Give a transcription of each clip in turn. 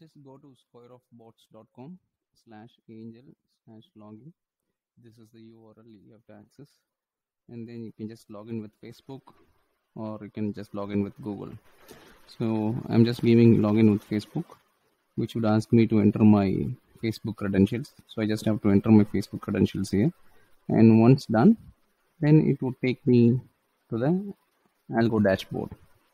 just go to squareofbots.com/angel/login. This is the URL you have to access, and then you can just log in with Facebook, or you can just log in with Google. So I'm just giving login with Facebook, which would ask me to enter my Facebook credentials. So I just have to enter my Facebook credentials here, and once done, then it would take me to the Algo dashboard.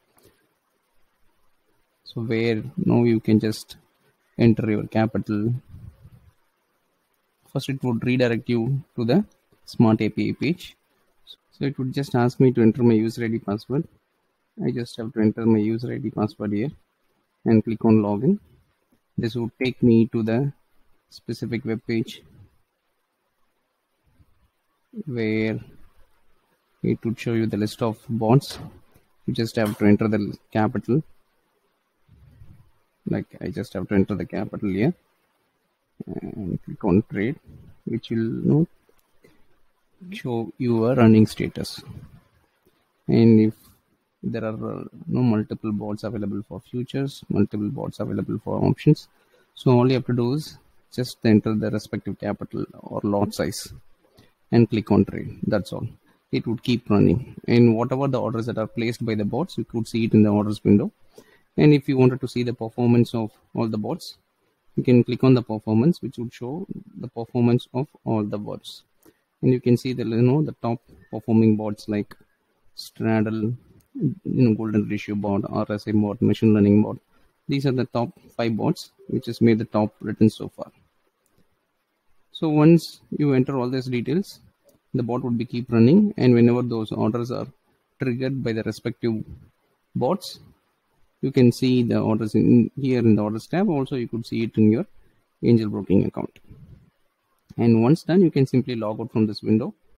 So where now you can just enter your capital. First it would redirect you to the Smart API page. So it would just ask me to enter my user ID password. I just have to enter my user ID password here and click on login. This would take me to the specific web page where it would show you the list of bonds. You just have to enter the capital. Like I just have to enter the capital here and click on trade, which will show your running status. And if there are multiple bots available for futures, multiple bots available for options, so all you have to do is just enter the respective capital or lot size and click on trade. That's all. It would keep running, and whatever the orders that are placed by the bots, you could see it in the orders window. And if you wanted to see the performance of all the bots, you can click on the performance, which would show the performance of all the bots. And you can see the top performing bots like Straddle, Golden Ratio bot, RSA bot, machine learning bot. These are the top 5 bots which has made the top returns so far. So once you enter all these details, the bot would be keep running, and whenever those orders are triggered by the respective bots, you can see the orders in here in the orders tab. Also you could see it in your Angel Broking account. And once done, you can simply log out from this window